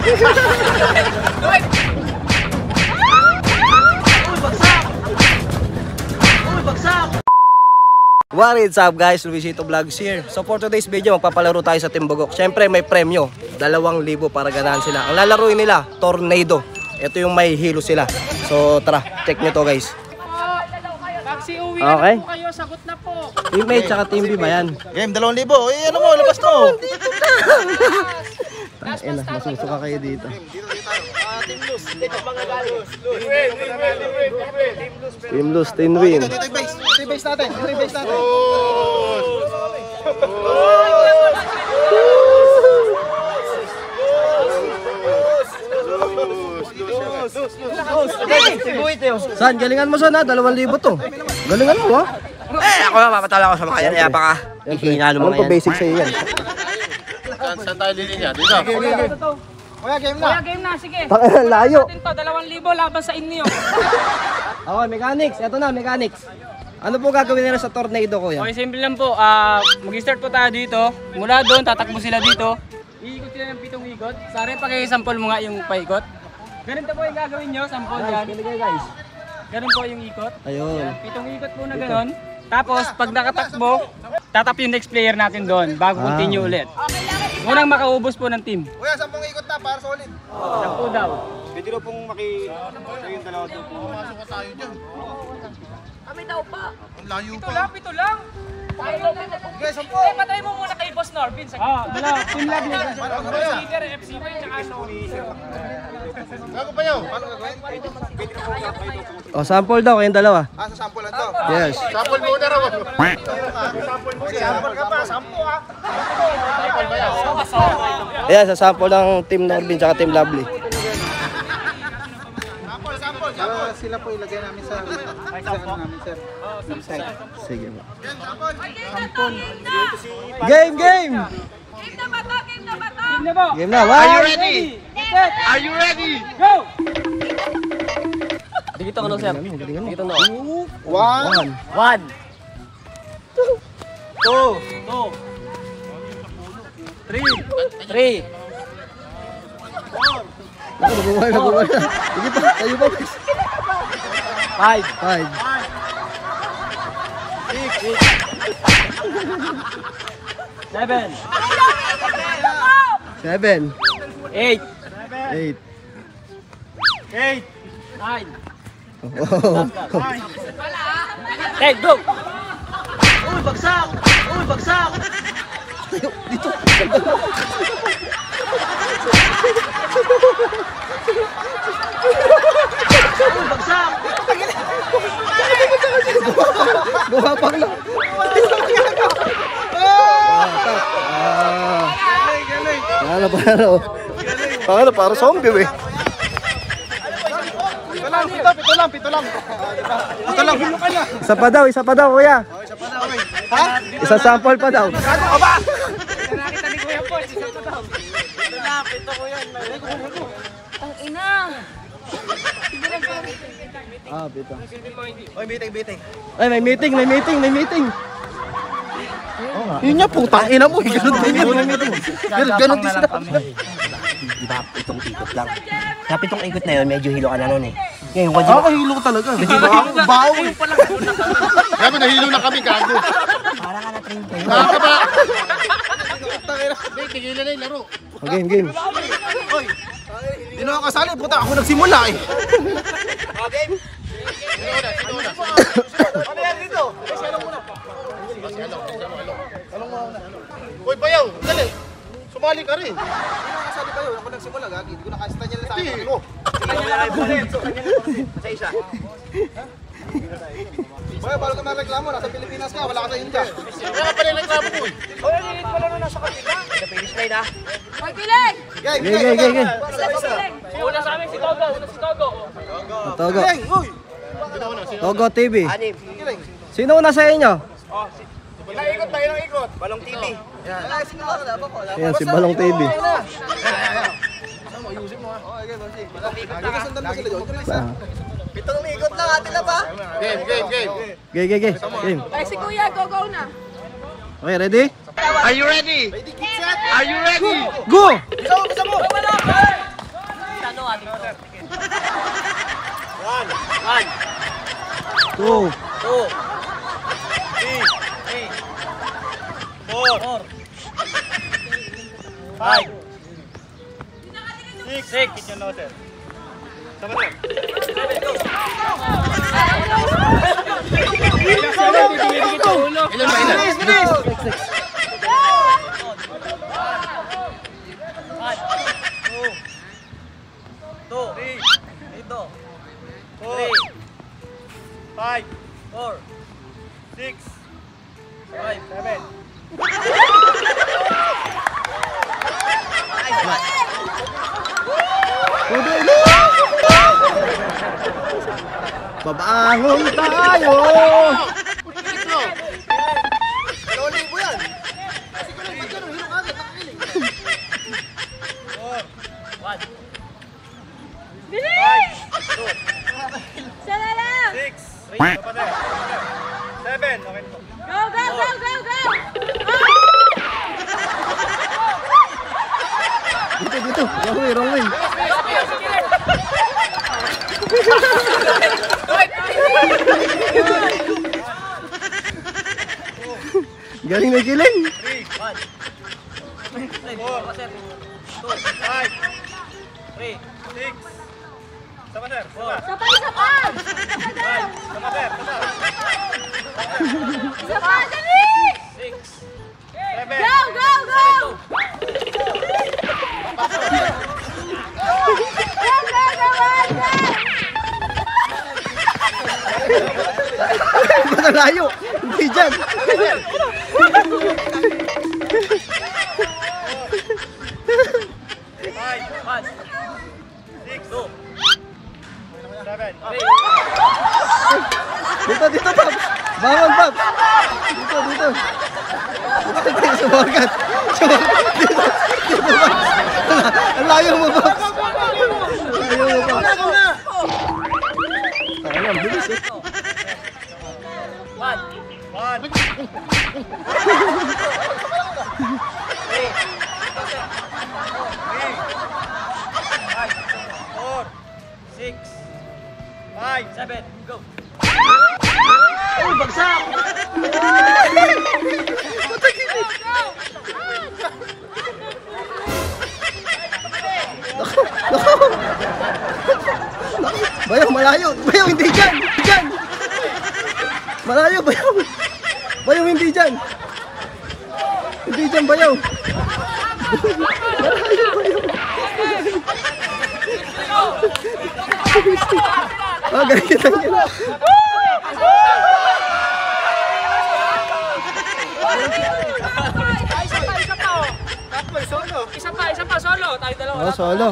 What is up guys, Luisito Vlogs here. So for today's video, magpapalaro tayo sa Team Bugok. Siyempre may premyo, 2,000 para ganahan sila. Ang lalaruin nila, Tornado. Ito yung may hilo sila. So tara, check nyo to guys. Pagsi-uwi okay. na po kayo, sagot na po. Team A tsaka Team B ba yan? Game, 2,000. Eh ano mo, labas mo. Tangina, masusuka kayo dito. Team Luz. Dito mga galos. Team Luz, Team Win. Dito yung base. Ito yung base natin. Ito yung base natin. San, galingan mo sana, 2,000 to. Galingan mo ha. Ako mapatala ko sa mga yan. Kaya baka ihinalo mo yan. Ano basic sa'yo yan? Saan tayo lilinya? Dito. Kuya, game na. Kuya, game na, sige. Tangina, layo. Natin to, 2,000 laban sa inyo. Okay, mechanics. Ito na, mechanics. Ano po gagawin nila sa Tornado ko yan? Okay, simple lang po. Mag-start po tayo dito. Mula doon, tatakbo sila dito. Iikot sila ng 7 ikot. Sorry, pag-i-sample mo nga yung paikot. Ganito po yung gagawin nyo, sample yan. Guys. Ganun po yung ikot. Ayun. 7 ikot po na ganun. Tapos, pag nakatakbo, tatap yung next player natin doon bago continue ulit. Unang makaubos po ng team. Kuya, 10 ikot na para solid. 10 daw. Pwede rin pong yung dalawa doon. Pumasok ka tayo dyan. Kami daw pa. Ang layo pa. Ito lang. Guys, 10. Eh, patay mo muna kay Boss Norvin. Dala, team lab niya. Speaker, FC1, tsaka Gago pa yun. Paano gagawin? O, sample daw kayong dalawa. Sa sample lang to. Yes. Sample muna raw. Sample mo. Sample ka pa. Sample ha. Sample ba yan? Ayan, sa sample ng Team Norvin tsaka Team Lovely. Sample. Sila po ilagay namin sa namin, sir. Sige po. Game, game! Game na ba to? Game na ba to? Team na po. Game na, Are you one! ready? Set, Are you ready? go! Dito ka no, sir. Dito no. 1. 1. 3. Nagugumal. Sige pa, tayo pa. 5. 7, 7. 8, 8. 9, Oh. 10, go! Uy, bagsak! Uy, bagsak! Dito. Uy, bagsak! Bumapang lang. Paano? Para zombie eh. Pito lang. Isa pa daw kuya. Ha? Isa sample pa daw. Ano ka ba? Nakita ni Kuya Paul, isa pa daw. Ang ina. Pito. Uy, biting. Ay, may meeting. Yun nga, putang ina mo. Ganun din yun, may meeting. Ganun din sila. Diba, itong ikot lang. Kaya pitong ikot na yun, medyo hilo ka na nun eh. Ngayon, Hilo ko talaga. Bawo eh. Kaya nahilo na kami, gago. para ka na-train kayo. Nakakaba. Tigilan na yung laro. Game. Hindi na ako kasali, puta. Ako nagsimula eh. Ano yan dito? Uy, bayaw, dali. Sumali ka rin. Hindi na kasali kayo. Ako nagsimula, gagi. Hindi ko nakasita niya lang sa akin mo. Sa isa. Boy, bago ka mareklamo, nasa Pilipinas ka, wala ka sa India. Kaya pala yung reklamo ko eh. Oh, nililit pala nung nasa kapila. Sa finish line ha. Hoy, Piling! Game. Una sa amin si Togo, Togo. Kiling, uy! Togo TV. 6. Sino una sa inyo? Ilang ikot. Balong TV. Ayan, si Balong TV. Ayusin mo ha. Okay, bossy. Kasundan mo sila yun. Pitong ikot lang atin na ba? Game. Game. Ay, si Kuya, go na. Okay, ready? Are you ready? Ready, get set! Are you ready? Go! Bisa mo! 2, 4, 5, 6, get your nose. Sama na. Five, 4, 6, 5, 7. babangon tayo! Bilis! Sana lang! 6, 7, okay po. Go, go, go, go, go! Dito. Wrong way. Galing na kiling. 3, 1, 4, 2, 5, 3, 6. Sama sir, sama. Sabay, sabay! 5, sama sir, sama. Sabay, dali! 6, 7. Go, go, go! Malayo. Hindi dyan. 5, 6, 2, 7. Dito, Paps. Bangon, Paps. Dito. Dito, sumagat. Dito, Paps. Ang layo mo, Paps. Ang bilis eh. 5, 7, go. Bayaw, malayo. Bayaw, hindi dyan. Dyan. Malayo, Bayaw. Bayaw, hindi dyan. Hindi dyan, Bayaw. Malayo, Bayaw. Ah, ganyan. Isa pa, solo. Tayo dalawa. Oh, solo.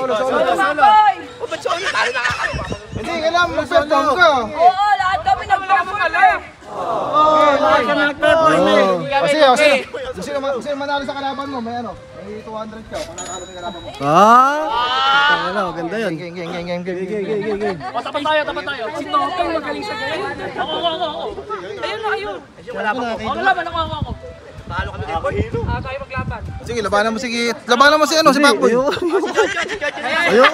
Hindi, kailangan mag-perform ka. Oo, lahat kami nag-perform. Kasi manalo sa kalaban mo, may ano, may 200 ka. Panalo sa kalaban mo. Ah! Ganda yun. Game. O, tapat tayo. Si Totong magaling sa ganyan. Ako. Ayun. Ako laban, ako. Talo kami dito. Tayo maglaban. Sige, labanan mo si ano, si Backboy. Ayoko.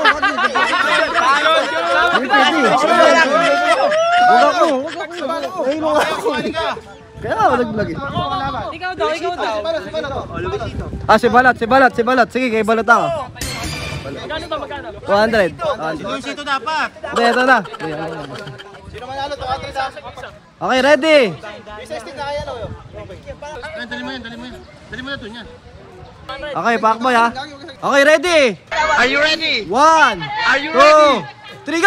Huwag ako. Ayun ako. Kaya ako nag-vlog eh. Ikaw daw. Ah, si Balat. Sige, kay Balat ako. Magkano? 200. Yung sito dapat. Hindi, ito na. Sino manalo to? Okay, ready? Isa stick na kaya no. Dali mo yan. Dali mo na to yan. Okay, Pakboy ha. Okay, ready? Are you ready? 1, 2, 3, go!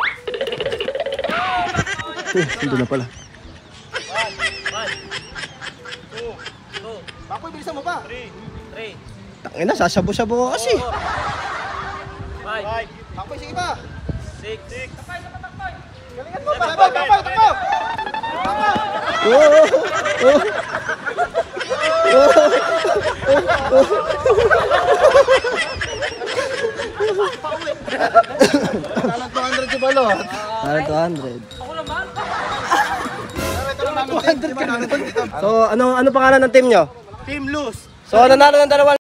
Ito na pala. 2. Backboy, bilisan mo pa. 3. Tangina, sasabu-sabu ko kasi. 5. Backboy, sige pa. 6. Galingan mo pa. Takbo. Talang 200 si Balot. Parang 200. Ako naman. 200 ka na. So, ano pangalan ng team nyo? Team loose. So, nanalo ng 2